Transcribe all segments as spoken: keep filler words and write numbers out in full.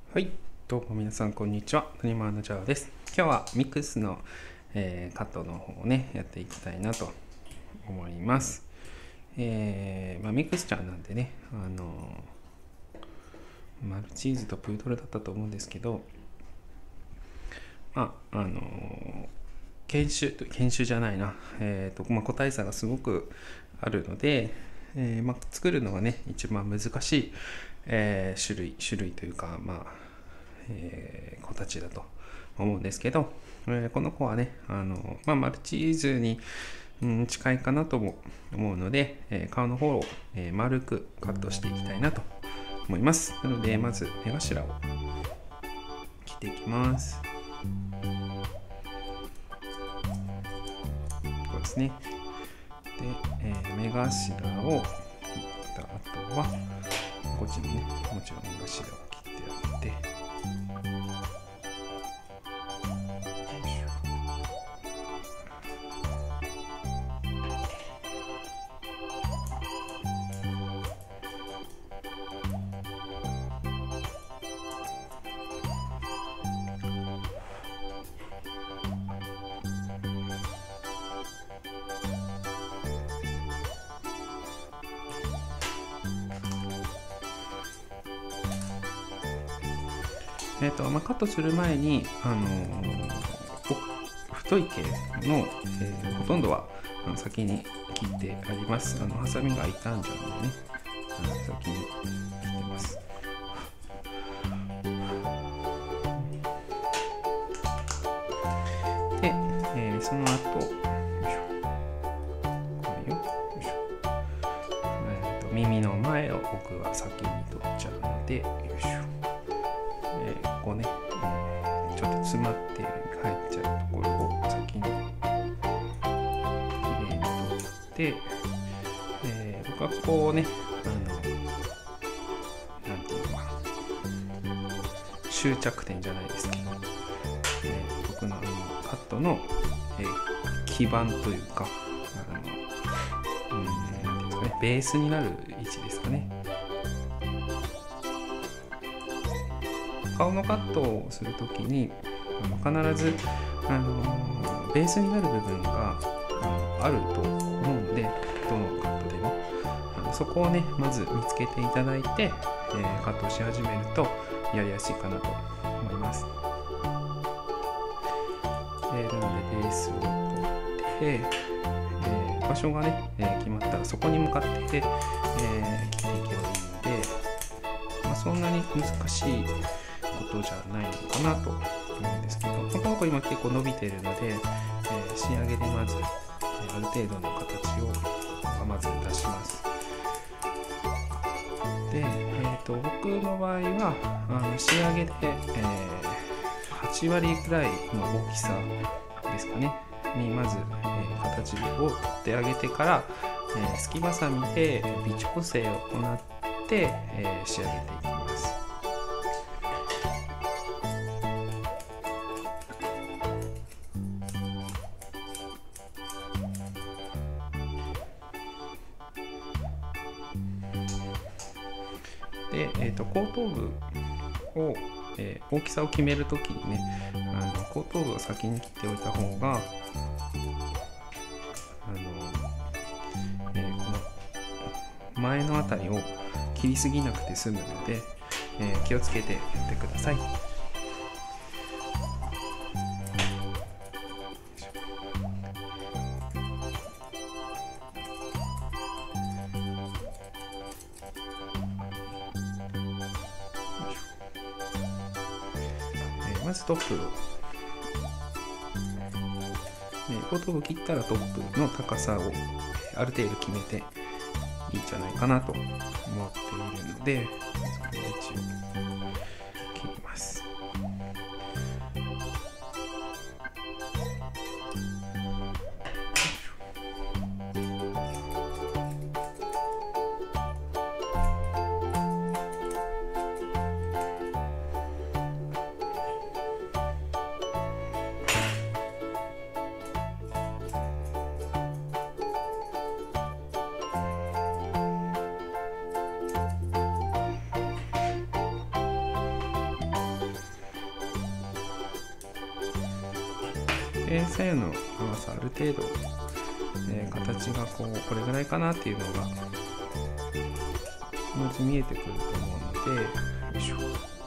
はい、どうも皆さんこんにちは。トニマーのジャーです。今日はミックスの、えーカットの方をね、やっていきたいなと思います。えーまあ、ミクスチャーなんでね、あのーマルチーズとプードルだったと思うんですけど、まあ、あのー研修、研修じゃないな、えーとまあ、個体差がすごくあるので、えーまあ、作るのがね、一番難しい、えー種類、種類というか、まあ、えー子たちだと思うんですけど、えーこの子はね、あのまあ、マルチーズに、うん、近いかなとも思うので、えー顔の方を、えー丸くカットしていきたいなと思います。なので、まず目頭を切っていきます。こうですね。で、えー目頭を切った後は、こっちにね、もちろん目頭を切ってあげて、えーとまあ、カットする前に、あのー太い毛の、えーほとんどはあの先に切ってあります。あのハサミが傷んじゃうのでね、あの先に切ってます。で、えーその後、よいしょ、これよ、よいしょ、えーと耳の前を僕は先に取っちゃうので、よいしょ、えーここね、えーちょっと詰まって入っちゃうところを先にきれいに取って、えー僕はここをね、あのなんていうのかな、終着点じゃないですけど、えー僕のあのカットの、えー基盤というか、あの、うん、なんていうんですかね、ベースになる位置ですかね。顔のカットをするときにあの必ず、あのベースになる部分があのあると思うんで、どのカットでもあのそこをねまず見つけていただいて、えーカットし始めるとやりやすいかなと思います。えー、なのでベースを取って、えー場所がね、えー決まったらそこに向かって、えー切っていけばいいので、まあ、そんなに難しいことじゃないのかなと思うんですけど、この子今結構伸びているので、えー仕上げでまず、えーある程度の形をまず出します。で、えー、と僕の場合はあの仕上げで、えーはち割ぐらいの大きさですかねにまず、えー形を取ってあげてから、えー、すきばさみで微調整を行って、えー仕上げていきます。で、えー、と後頭部を、えー大きさを決めるときにね、あの後頭部を先に切っておいた方が、あの、えーこの前のあたりを切りすぎなくて済むので、えー気をつけてやってください。まずトップを、後頭部切ったらトップの高さをある程度決めていいんじゃないかなと思っているので、その位置を切ります。 で左右の長さある程度、えー、形がこうこれぐらいかなっていうのがまず見えてくると思うので、よいしょ。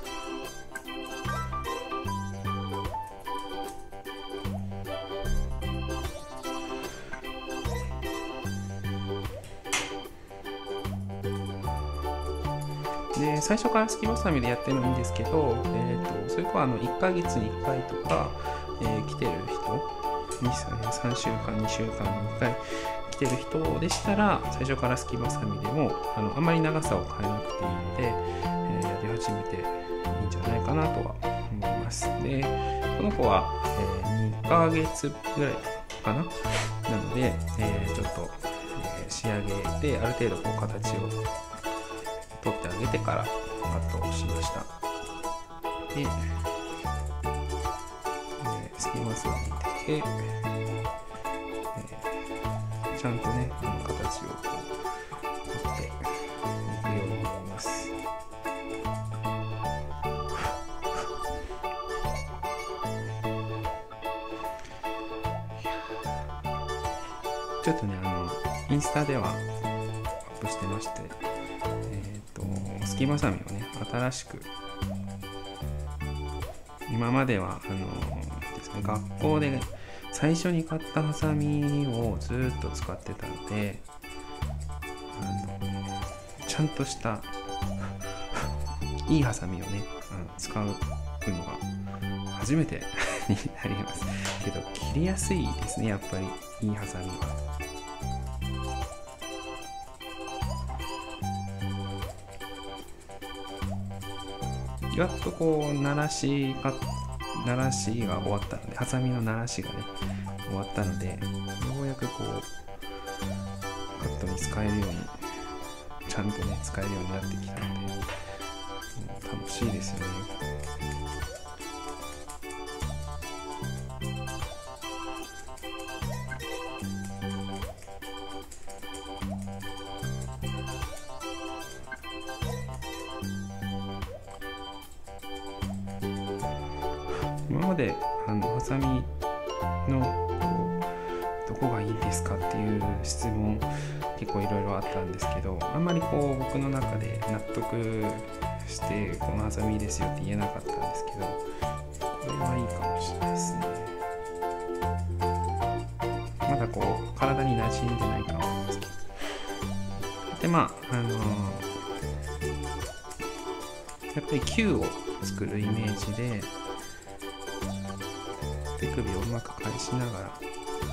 で最初からすきばさみでやってもいいんですけど、えー、とそれかはあのいっかげつにいっかいとか、えー、来てる人、さんしゅうかんにしゅうかんにいっかい来てる人でしたら、最初からすきばさみでも あのあんまり長さを変えなくていいので、えー、やり始めていいんじゃないかなとは思います。でこの子は、えー、にかげつぐらいかななので、えー、ちょっと、えー、仕上げである程度こう形を取ってあげてからカットをしました。で、えー、すきばさみで、えー、ちゃんとねあの形をこう取っていくようになります。ちょっとねあのインスタではアップしてまして、すきばさみをね新しく、今まではあのですね、学校で最初に買ったハサミをずっと使ってたので、あのちゃんとしたいいハサミをねあの使うのが初めてになりますけど、切りやすいですね、やっぱりいいハサミは。やっとこう鳴らしが鳴らしが終わったので、ハサミの鳴らしがね終わったので、ようやくこうカットに使えるようにちゃんとね使えるようになってきたので、うん、楽しいですよね。今まであのハサミのこうどこがいいですかっていう質問結構いろいろあったんですけど、あんまりこう僕の中で納得してこのハサミいいですよって言えなかったんですけど、これはいいかもしれないですね。まだこう体に馴染んでないかもなんですけど、でまああのー、やっぱり球を作るイメージで手首をうまく返しながら、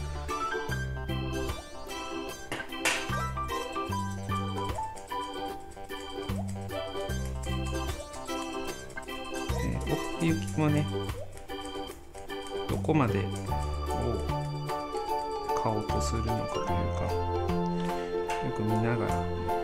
えー、奥行きもねどこまでを買おうとするのかというか、よく見ながら、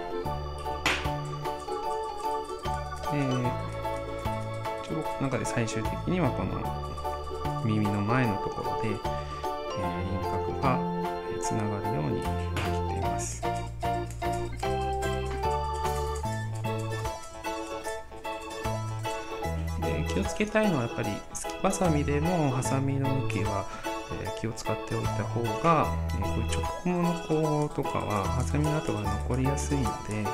えー、一応僕の中で最終的にはこの耳の前のところで、えー、輪郭がつながるように切っています。で気をつけたいのはやっぱりすきばさみでもハサミの向きは、えー、気を使っておいた方が、えー、こういう直毛の子とかはハサミの跡が残りやすいので、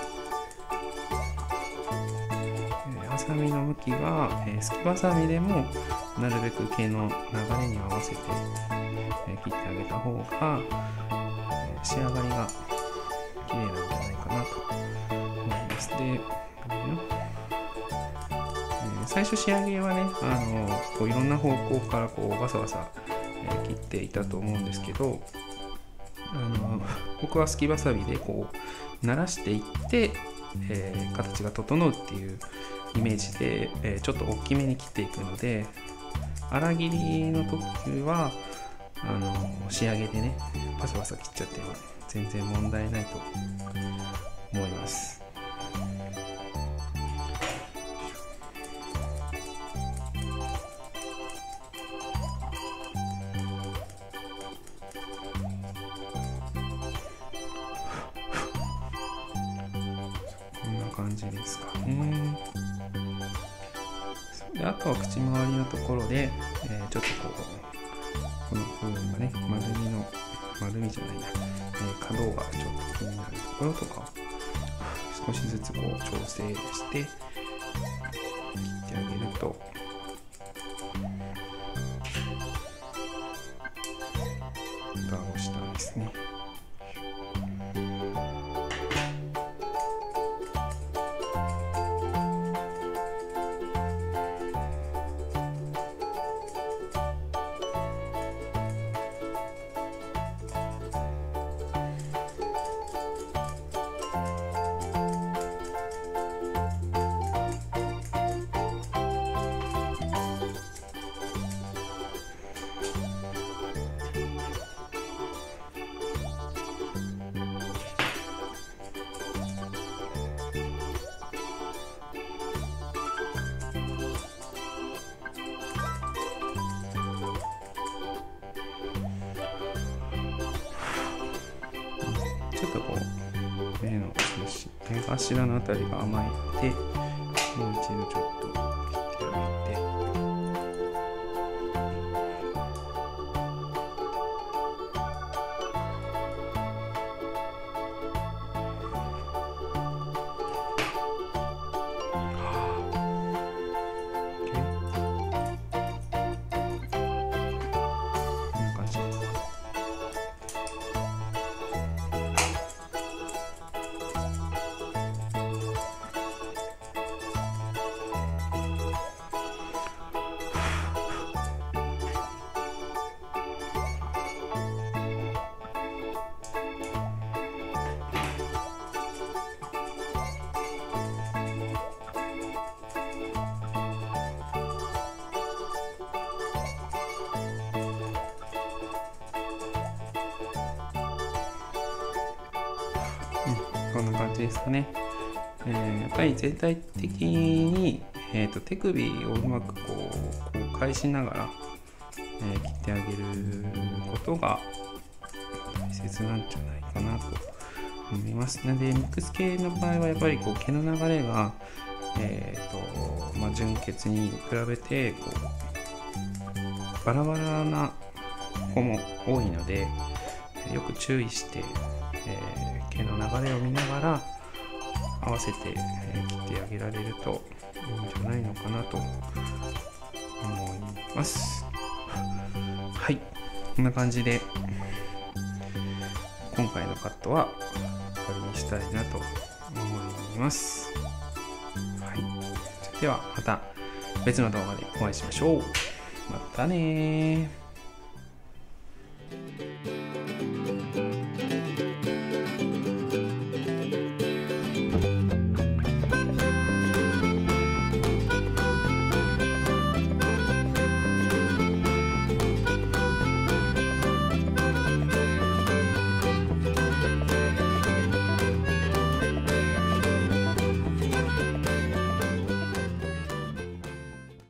ハサミの向きが、えー、すきばさみでもなるべく毛の流れに合わせて、えー、切ってあげた方が、えー、仕上がりが綺麗なんじゃないかなと思います。で、えー、最初仕上げはね、あのこういろんな方向からこうバサバサ、えー、切っていたと思うんですけど、あの僕はすきばさみでこう慣らしていって、えー、形が整うっていうイメージで、えー、ちょっと大きめに切っていくので、粗切りの時はあの仕上げでねパサパサ切っちゃっても全然問題ないと思います。こんな感じですかね。であとは口周りのところで、えー、ちょっとこうこの部分がね、丸みの丸みじゃないな、えー、角がちょっと気になるところとか少しずつこう調整して切ってあげると蓋をしたんですね。ちょっとこう目の目頭のあたりが甘いので、もう一度ちょっと切ってあげて、こんな感じ。こんな感じですかね。えー、やっぱり全体的に、えー、と手首をうまくこうこう返しながら、えー、切ってあげることが大切なんじゃないかなと思いますので、ミックス系の場合はやっぱりこう毛の流れが、えーとまあ、純血に比べてこうバラバラな子も多いので、よく注意して、えー、毛の流れを見ながら合わせて、えー、切ってあげられるといいんじゃないのかなと思います。はい、こんな感じで今回のカットは終わりにしたいなと思います。はい、それではまた別の動画でお会いしましょう。またねー。